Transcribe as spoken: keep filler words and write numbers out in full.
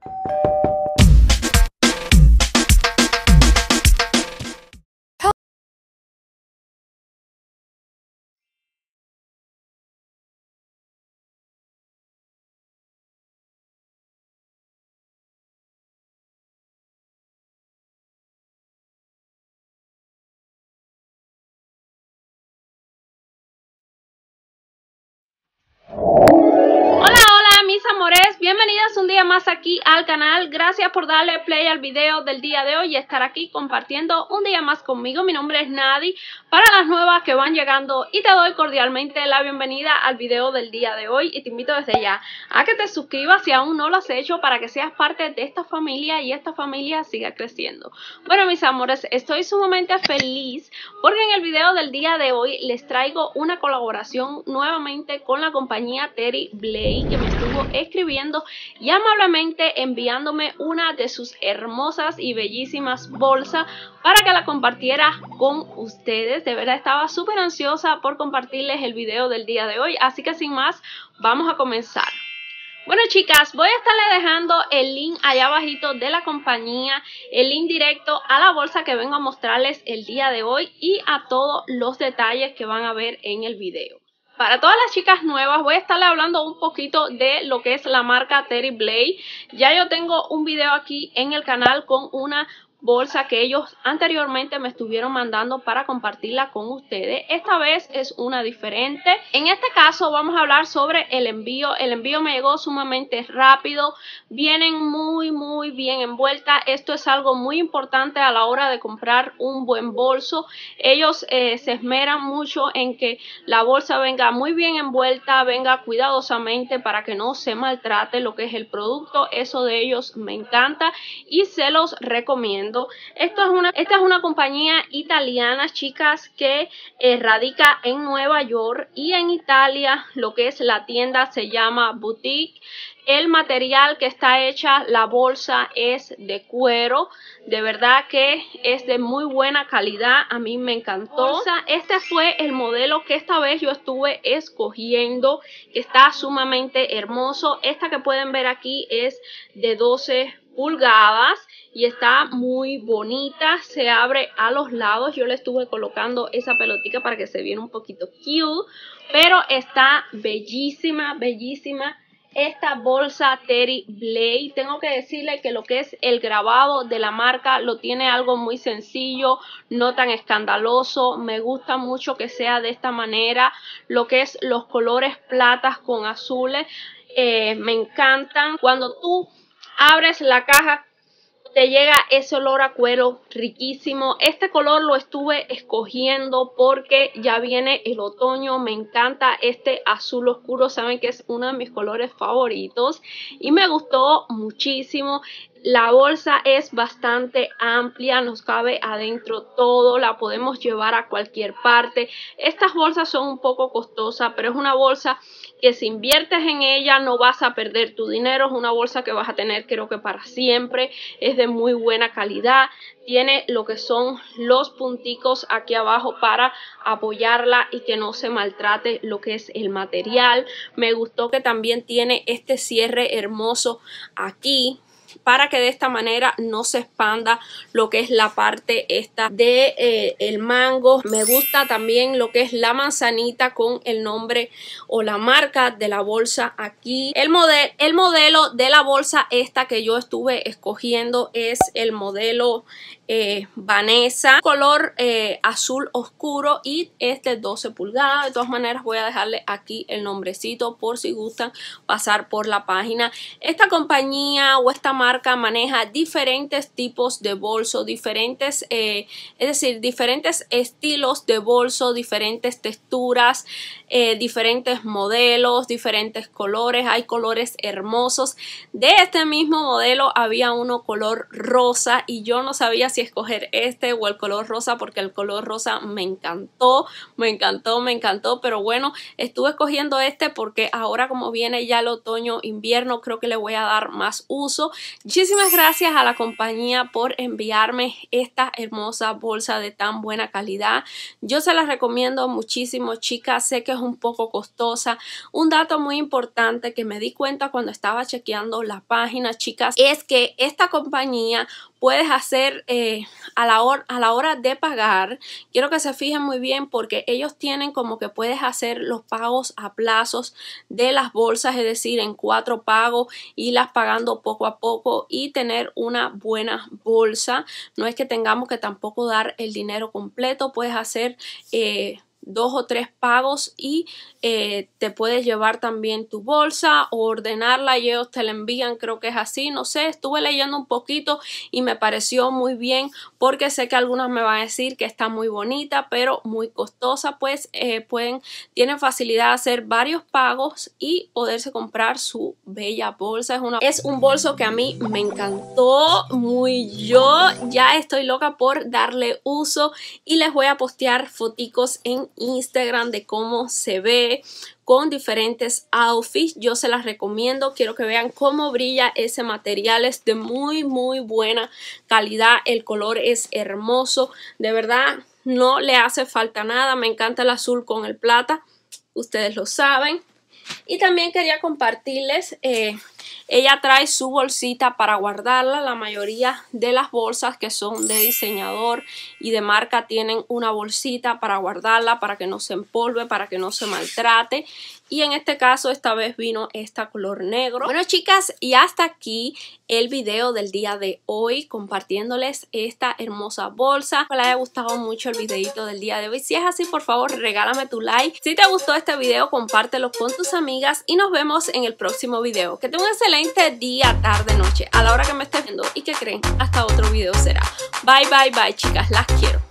Bienvenidas un día más aquí al canal. Gracias por darle play al video del día de hoy y estar aquí compartiendo un día más conmigo. Mi nombre es Nadi. Para las nuevas que van llegando, y te doy cordialmente la bienvenida al video del día de hoy y te invito desde ya a que te suscribas si aún no lo has hecho, para que seas parte de esta familia y esta familia siga creciendo. Bueno, mis amores, estoy sumamente feliz porque en el video del día de hoy les traigo una colaboración nuevamente con la compañía Terry Blade, que me estuvo escribiendo y amablemente enviándome una de sus hermosas y bellísimas bolsas para que la compartiera con ustedes. De verdad estaba súper ansiosa por compartirles el video del día de hoy, así que sin más vamos a comenzar. Bueno, chicas, voy a estarle dejando el link allá abajito de la compañía, el link directo a la bolsa que vengo a mostrarles el día de hoy y a todos los detalles que van a ver en el video. Para todas las chicas nuevas voy a estarle hablando un poquito de lo que es la marca Terry Blade. Ya yo tengo un video aquí en el canal con una bolsa que ellos anteriormente me estuvieron mandando para compartirla con ustedes. Esta vez es una diferente. En este caso vamos a hablar sobre el envío. El envío me llegó sumamente rápido. Vienen muy muy bien envueltas. Esto es algo muy importante a la hora de comprar un buen bolso. Ellos eh, se esmeran mucho en que la bolsa venga muy bien envuelta, venga cuidadosamente para que no se maltrate lo que es el producto. Eso de ellos me encanta y se los recomiendo. Esto es una, esta es una compañía italiana, chicas, que eh, radica en Nueva York, y en Italia lo que es la tienda se llama Boutique. El material que está hecha la bolsa es de cuero, de verdad que es de muy buena calidad, a mí me encantó. Este fue el modelo que esta vez yo estuve escogiendo, que está sumamente hermoso. Esta que pueden ver aquí es de doce pulgadas y está muy bonita, se abre a los lados. Yo le estuve colocando esa pelotica para que se viera un poquito cute, pero está bellísima, bellísima esta bolsa Terry Blade. Tengo que decirle que lo que es el grabado de la marca lo tiene algo muy sencillo, no tan escandaloso. Me gusta mucho que sea de esta manera. Lo que es los colores platas con azules eh, me encantan. Cuando tú abres la caja te llega ese olor a cuero riquísimo. Este color lo estuve escogiendo porque ya viene el otoño. Me encanta este azul oscuro, saben que es uno de mis colores favoritos y me gustó muchísimo. La bolsa es bastante amplia, nos cabe adentro todo, la podemos llevar a cualquier parte. Estas bolsas son un poco costosas, pero es una bolsa que si inviertes en ella no vas a perder tu dinero. Es una bolsa que vas a tener creo que para siempre. Es de muy buena calidad. Tiene lo que son los punticos aquí abajo para apoyarla y que no se maltrate lo que es el material. Me gustó que también tiene este cierre hermoso aquí, para que de esta manera no se expanda lo que es la parte esta de eh, el mango. Me gusta también lo que es la manzanita con el nombre o la marca de la bolsa aquí. El, model, el modelo de la bolsa esta que yo estuve escogiendo es el modelo eh, Vanessa, color eh, azul oscuro, y es de doce pulgadas. De todas maneras voy a dejarle aquí el nombrecito por si gustan pasar por la página. Esta compañía o esta marca maneja diferentes tipos de bolso, diferentes, eh, es decir, diferentes estilos de bolso, diferentes texturas, eh, diferentes modelos, diferentes colores. Hay colores hermosos. De este mismo modelo había uno color rosa y yo no sabía si si escoger este o el color rosa, porque el color rosa me encantó, me encantó, me encantó, pero bueno, estuve escogiendo este porque ahora como viene ya el otoño, invierno, creo que le voy a dar más uso. Muchísimas gracias a la compañía por enviarme esta hermosa bolsa de tan buena calidad. Yo se las recomiendo muchísimo, chicas. Sé que es un poco costosa. Un dato muy importante que me di cuenta cuando estaba chequeando la página, chicas, es que esta compañía puedes hacer eh, a, la hora, a la hora de pagar, quiero que se fijen muy bien porque ellos tienen como que puedes hacer los pagos a plazos de las bolsas, es decir, en cuatro pagos, irlas pagando poco a poco y tener una buena bolsa. No es que tengamos que tampoco dar el dinero completo, puedes hacer eh, dos o tres pagos y eh, te puedes llevar también tu bolsa o ordenarla y ellos te la envían, creo que es así, no sé, estuve leyendo un poquito y me pareció muy bien porque sé que algunas me van a decir que está muy bonita pero muy costosa. Pues eh, pueden, tienen facilidad de hacer varios pagos y poderse comprar su bella bolsa. Es, una, es un bolso que a mí me encantó muy, yo ya estoy loca por darle uso y les voy a postear foticos en Instagram de cómo se ve con diferentes outfits. Yo se las recomiendo, quiero que vean cómo brilla ese material, es de muy muy buena calidad, el color es hermoso, de verdad no le hace falta nada. Me encanta el azul con el plata, ustedes lo saben. Y también quería compartirles, eh, ella trae su bolsita para guardarla. La mayoría de las bolsas que son de diseñador y de marca tienen una bolsita para guardarla, para que no se empolve, para que no se maltrate. Y en este caso esta vez vino esta color negro. Bueno, chicas, y hasta aquí el video del día de hoy compartiéndoles esta hermosa bolsa. Ojalá les haya gustado mucho el videito del día de hoy. Si es así, por favor regálame tu like. Si te gustó este video, compártelo con tus amigas y nos vemos en el próximo video. Que tengan un excelente día, tarde, noche, a la hora que me estés viendo. Y que creen, hasta otro video será. Bye, bye, bye, chicas, las quiero.